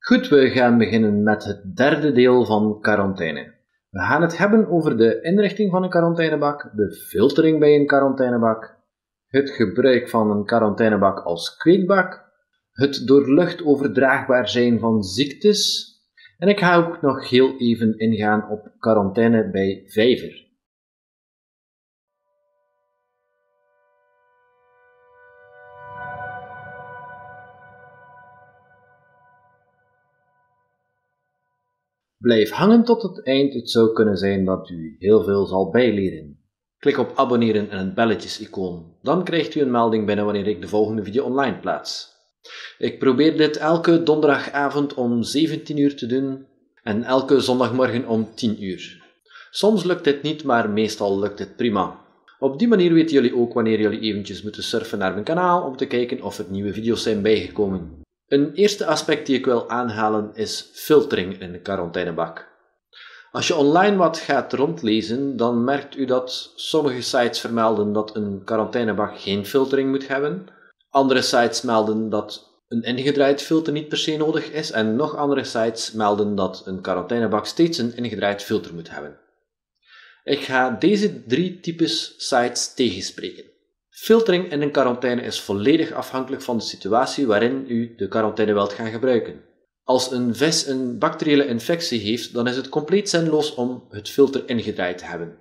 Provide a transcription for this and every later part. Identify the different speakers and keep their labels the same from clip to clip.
Speaker 1: Goed, we gaan beginnen met het derde deel van quarantaine. We gaan het hebben over de inrichting van een quarantainebak, de filtering bij een quarantainebak, het gebruik van een quarantainebak als kweekbak, het door lucht overdraagbaar zijn van ziektes en ik ga ook nog heel even ingaan op quarantaine bij vijver. Blijf hangen tot het eind, het zou kunnen zijn dat u heel veel zal bijleren. Klik op abonneren en het belletjes-icoon, dan krijgt u een melding binnen wanneer ik de volgende video online plaats. Ik probeer dit elke donderdagavond om 17 uur te doen en elke zondagmorgen om 10 uur. Soms lukt dit niet, maar meestal lukt het prima. Op die manier weten jullie ook wanneer jullie eventjes moeten surfen naar mijn kanaal om te kijken of er nieuwe video's zijn bijgekomen. Een eerste aspect die ik wil aanhalen is filtering in de quarantainebak. Als je online wat gaat rondlezen, dan merkt u dat sommige sites vermelden dat een quarantainebak geen filtering moet hebben. Andere sites melden dat een ingedraaid filter niet per se nodig is en nog andere sites melden dat een quarantainebak steeds een ingedraaid filter moet hebben. Ik ga deze drie types sites tegenspreken. Filtering in een quarantaine is volledig afhankelijk van de situatie waarin u de quarantaine wilt gaan gebruiken. Als een vis een bacteriële infectie heeft, dan is het compleet zinloos om het filter ingedraaid te hebben.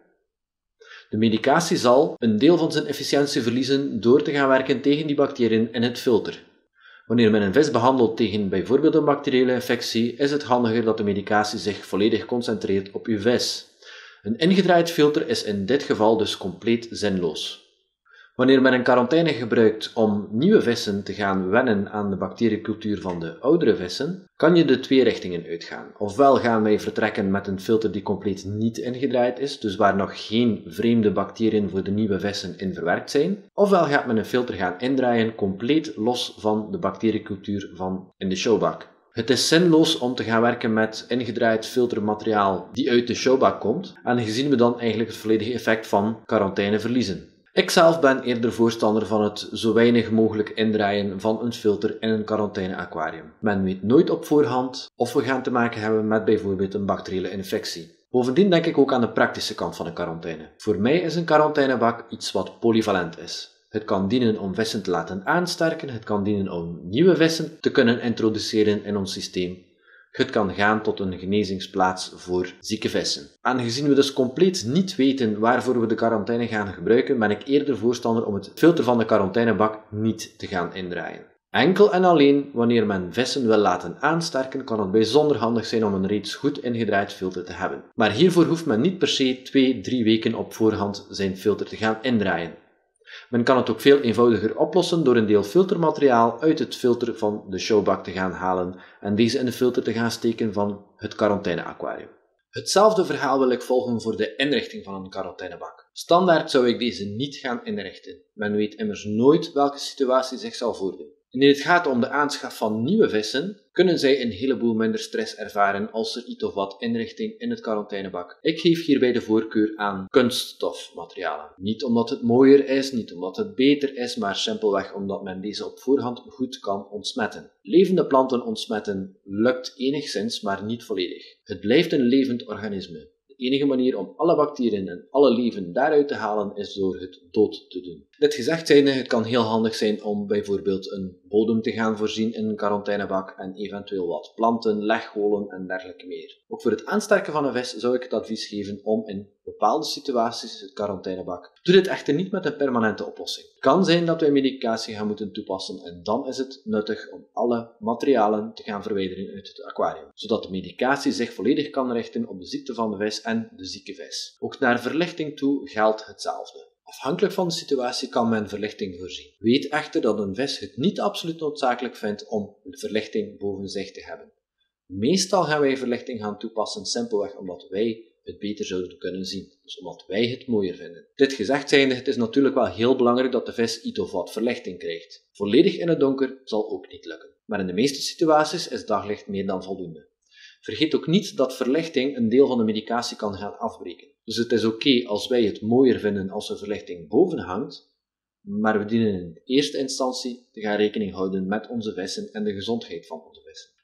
Speaker 1: De medicatie zal een deel van zijn efficiëntie verliezen door te gaan werken tegen die bacteriën in het filter. Wanneer men een vis behandelt tegen bijvoorbeeld een bacteriële infectie, is het handiger dat de medicatie zich volledig concentreert op uw vis. Een ingedraaid filter is in dit geval dus compleet zinloos. Wanneer men een quarantaine gebruikt om nieuwe vissen te gaan wennen aan de bacteriecultuur van de oudere vissen, kan je de twee richtingen uitgaan. Ofwel gaan wij vertrekken met een filter die compleet niet ingedraaid is, dus waar nog geen vreemde bacteriën voor de nieuwe vissen in verwerkt zijn, ofwel gaat men een filter gaan indraaien compleet los van de bacteriecultuur van in de showbak. Het is zinloos om te gaan werken met ingedraaid filtermateriaal die uit de showbak komt, aangezien we dan eigenlijk het volledige effect van quarantaine verliezen. Ik zelf ben eerder voorstander van het zo weinig mogelijk indraaien van een filter in een quarantaine-aquarium. Men weet nooit op voorhand of we gaan te maken hebben met bijvoorbeeld een bacteriële infectie. Bovendien denk ik ook aan de praktische kant van een quarantaine. Voor mij is een quarantainebak iets wat polyvalent is. Het kan dienen om vissen te laten aansterken, het kan dienen om nieuwe vissen te kunnen introduceren in ons systeem. Het kan gaan tot een genezingsplaats voor zieke vissen. Aangezien we dus compleet niet weten waarvoor we de quarantaine gaan gebruiken, ben ik eerder voorstander om het filter van de quarantainebak niet te gaan indraaien. Enkel en alleen wanneer men vissen wil laten aansterken, kan het bijzonder handig zijn om een reeds goed ingedraaid filter te hebben. Maar hiervoor hoeft men niet per se 2-3 weken op voorhand zijn filter te gaan indraaien. Men kan het ook veel eenvoudiger oplossen door een deel filtermateriaal uit het filter van de showbak te gaan halen en deze in de filter te gaan steken van het quarantaine-aquarium. Hetzelfde verhaal wil ik volgen voor de inrichting van een quarantainebak. Standaard zou ik deze niet gaan inrichten. Men weet immers nooit welke situatie zich zal voordoen. Wanneer het gaat om de aanschaf van nieuwe vissen, kunnen zij een heleboel minder stress ervaren als er iets of wat inrichting in het quarantainebak. Ik geef hierbij de voorkeur aan kunststofmaterialen. Niet omdat het mooier is, niet omdat het beter is, maar simpelweg omdat men deze op voorhand goed kan ontsmetten. Levende planten ontsmetten lukt enigszins, maar niet volledig. Het blijft een levend organisme. De enige manier om alle bacteriën en alle leven daaruit te halen is door het dood te doen. Dit gezegd zijnde, het kan heel handig zijn om bijvoorbeeld een bodem te gaan voorzien in een quarantainebak en eventueel wat planten, legholen en dergelijke meer. Ook voor het aansterken van een vis zou ik het advies geven om in bepaalde situaties het quarantainebak. Doe dit echter niet met een permanente oplossing. Het kan zijn dat wij medicatie gaan moeten toepassen en dan is het nuttig om alle materialen te gaan verwijderen uit het aquarium, zodat de medicatie zich volledig kan richten op de ziekte van de vis en de zieke vis. Ook naar verlichting toe geldt hetzelfde. Afhankelijk van de situatie kan men verlichting voorzien. Weet echter dat een vis het niet absoluut noodzakelijk vindt om de verlichting boven zich te hebben. Meestal gaan wij verlichting gaan toepassen simpelweg omdat wij het beter zouden kunnen zien, dus omdat wij het mooier vinden. Dit gezegd zijnde, het is natuurlijk wel heel belangrijk dat de vis iets of wat verlichting krijgt. Volledig in het donker zal ook niet lukken, maar in de meeste situaties is daglicht meer dan voldoende. Vergeet ook niet dat verlichting een deel van de medicatie kan gaan afbreken. Dus het is oké als wij het mooier vinden als er verlichting boven hangt, maar we dienen in eerste instantie te gaan rekening houden met onze vissen en de gezondheid van onze vissen.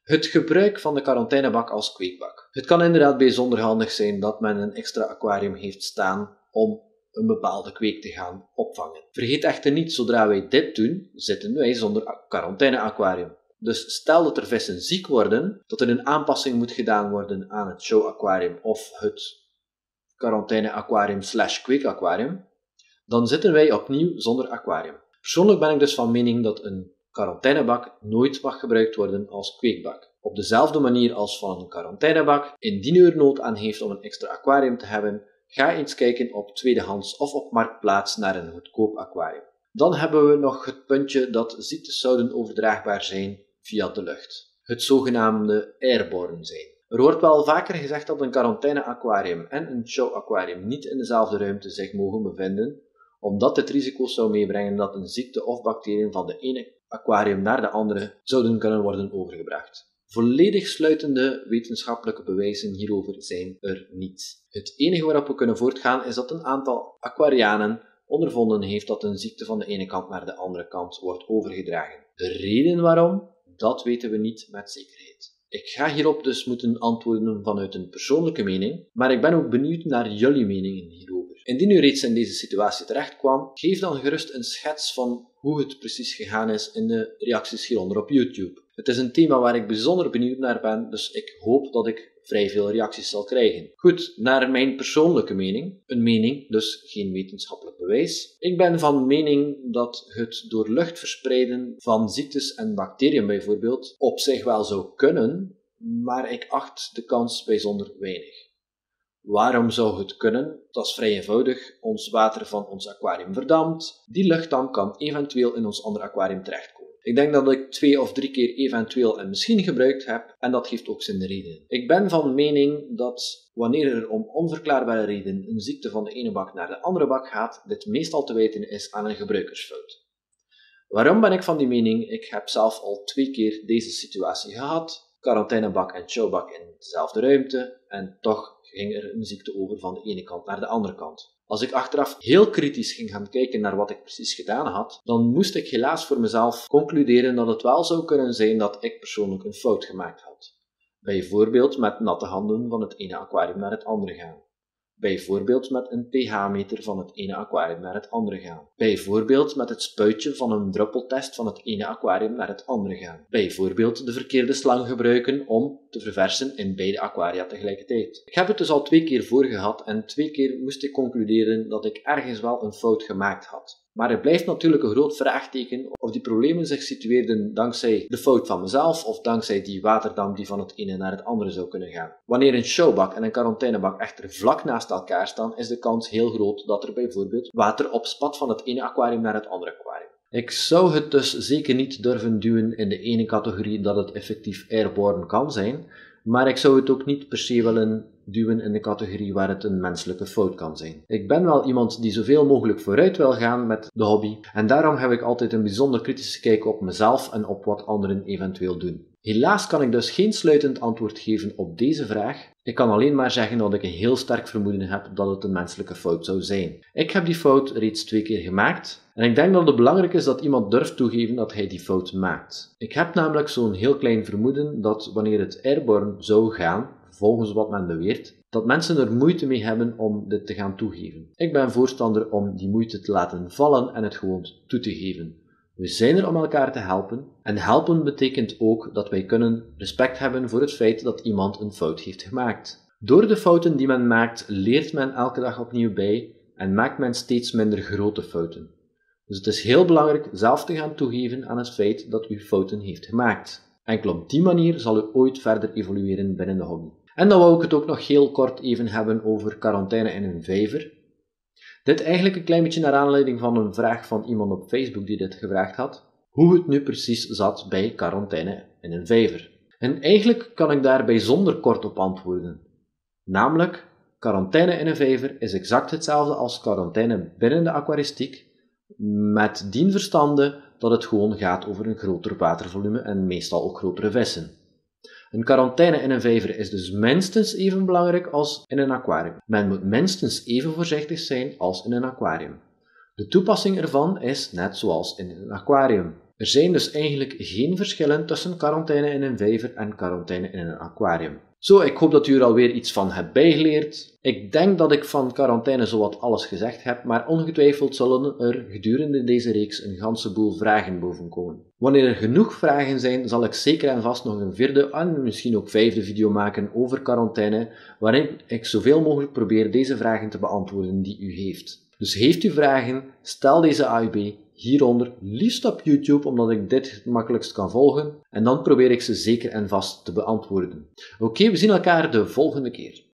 Speaker 1: Het gebruik van de quarantainebak als kweekbak. Het kan inderdaad bijzonder handig zijn dat men een extra aquarium heeft staan om een bepaalde kweek te gaan opvangen. Vergeet echter niet, zodra wij dit doen, zitten wij zonder quarantaine-aquarium. Dus stel dat er vissen ziek worden, dat er een aanpassing moet gedaan worden aan het show-aquarium of het quarantaine-aquarium / kweek-aquarium, dan zitten wij opnieuw zonder aquarium. Persoonlijk ben ik dus van mening dat een quarantainebak nooit mag gebruikt worden als kweekbak. Op dezelfde manier als van een quarantainebak, indien u er nood aan heeft om een extra aquarium te hebben, ga eens kijken op tweedehands of op Marktplaats naar een goedkoop aquarium. Dan hebben we nog het puntje dat ziektes zouden overdraagbaar zijn via de lucht. Het zogenaamde airborne zijn. Er wordt wel vaker gezegd dat een quarantaine-aquarium en een show-aquarium niet in dezelfde ruimte zich mogen bevinden, omdat dit risico's zou meebrengen dat een ziekte of bacteriën van de ene aquarium naar de andere zouden kunnen worden overgebracht. Volledig sluitende wetenschappelijke bewijzen hierover zijn er niet. Het enige waarop we kunnen voortgaan is dat een aantal aquarianen ondervonden heeft dat een ziekte van de ene kant naar de andere kant wordt overgedragen. De reden waarom, dat weten we niet met zekerheid. Ik ga hierop dus moeten antwoorden vanuit een persoonlijke mening, maar ik ben ook benieuwd naar jullie meningen hierover. Indien u reeds in deze situatie terecht kwam, geef dan gerust een schets van hoe het precies gegaan is in de reacties hieronder op YouTube. Het is een thema waar ik bijzonder benieuwd naar ben, dus ik hoop dat ik vrij veel reacties zal krijgen. Goed, naar mijn persoonlijke mening. Een mening, dus geen wetenschappelijk bewijs. Ik ben van mening dat het door lucht verspreiden van ziektes en bacteriën bijvoorbeeld op zich wel zou kunnen, maar ik acht de kans bijzonder weinig. Waarom zou het kunnen? Dat is vrij eenvoudig. Ons water van ons aquarium verdampt. Die luchtdamp kan eventueel in ons andere aquarium terechtkomen. Ik denk dat ik 2 of 3 keer eventueel en misschien gebruikt heb, en dat geeft ook zijn reden. Ik ben van mening dat wanneer er om onverklaarbare reden een ziekte van de ene bak naar de andere bak gaat, dit meestal te wijten is aan een gebruikersfout. Waarom ben ik van die mening? Ik heb zelf al 2 keer deze situatie gehad. Quarantainebak en showbak in dezelfde ruimte, en toch ging er een ziekte over van de ene kant naar de andere kant. Als ik achteraf heel kritisch ging gaan kijken naar wat ik precies gedaan had, dan moest ik helaas voor mezelf concluderen dat het wel zou kunnen zijn dat ik persoonlijk een fout gemaakt had. Bijvoorbeeld met natte handen van het ene aquarium naar het andere gaan. Bijvoorbeeld met een pH-meter van het ene aquarium naar het andere gaan. Bijvoorbeeld met het spuitje van een druppeltest van het ene aquarium naar het andere gaan. Bijvoorbeeld de verkeerde slang gebruiken om te verversen in beide aquaria tegelijkertijd. Ik heb het dus al 2 keer voor gehad en 2 keer moest ik concluderen dat ik ergens wel een fout gemaakt had. Maar er blijft natuurlijk een groot vraagteken of die problemen zich situeerden dankzij de fout van mezelf of dankzij die waterdamp die van het ene naar het andere zou kunnen gaan. Wanneer een showbak en een quarantainebak echter vlak naast elkaar staan, is de kans heel groot dat er bijvoorbeeld water opspat van het ene aquarium naar het andere aquarium. Ik zou het dus zeker niet durven duwen in de ene categorie dat het effectief airborne kan zijn, maar ik zou het ook niet per se willen duwen in de categorie waar het een menselijke fout kan zijn. Ik ben wel iemand die zoveel mogelijk vooruit wil gaan met de hobby en daarom heb ik altijd een bijzonder kritische kijk op mezelf en op wat anderen eventueel doen. Helaas kan ik dus geen sluitend antwoord geven op deze vraag. Ik kan alleen maar zeggen dat ik een heel sterk vermoeden heb dat het een menselijke fout zou zijn. Ik heb die fout reeds 2 keer gemaakt en ik denk dat het belangrijk is dat iemand durft toegeven dat hij die fout maakt. Ik heb namelijk zo'n heel klein vermoeden dat wanneer het airborne zou gaan, volgens wat men beweert, dat mensen er moeite mee hebben om dit te gaan toegeven. Ik ben voorstander om die moeite te laten vallen en het gewoon toe te geven. We zijn er om elkaar te helpen en helpen betekent ook dat wij kunnen respect hebben voor het feit dat iemand een fout heeft gemaakt. Door de fouten die men maakt, leert men elke dag opnieuw bij en maakt men steeds minder grote fouten. Dus het is heel belangrijk zelf te gaan toegeven aan het feit dat u fouten heeft gemaakt. Enkel op die manier zal u ooit verder evolueren binnen de hobby. En dan wou ik het ook nog heel kort even hebben over quarantaine in een vijver. Dit eigenlijk een klein beetje naar aanleiding van een vraag van iemand op Facebook die dit gevraagd had. Hoe het nu precies zat bij quarantaine in een vijver. En eigenlijk kan ik daar bijzonder kort op antwoorden. Namelijk, quarantaine in een vijver is exact hetzelfde als quarantaine binnen de aquaristiek, met dien verstande dat het gewoon gaat over een groter watervolume en meestal ook grotere vissen. Een quarantaine in een vijver is dus minstens even belangrijk als in een aquarium. Men moet minstens even voorzichtig zijn als in een aquarium. De toepassing ervan is net zoals in een aquarium. Er zijn dus eigenlijk geen verschillen tussen quarantaine in een vijver en quarantaine in een aquarium. Zo, ik hoop dat u er alweer iets van hebt bijgeleerd. Ik denk dat ik van quarantaine zowat alles gezegd heb, maar ongetwijfeld zullen er gedurende deze reeks een ganse boel vragen bovenkomen. Wanneer er genoeg vragen zijn, zal ik zeker en vast nog een 4e en misschien ook 5e video maken over quarantaine, waarin ik zoveel mogelijk probeer deze vragen te beantwoorden die u heeft. Dus heeft u vragen, stel deze AUB hieronder, liefst op YouTube, omdat ik dit het makkelijkst kan volgen, en dan probeer ik ze zeker en vast te beantwoorden. Oké, we zien elkaar de volgende keer.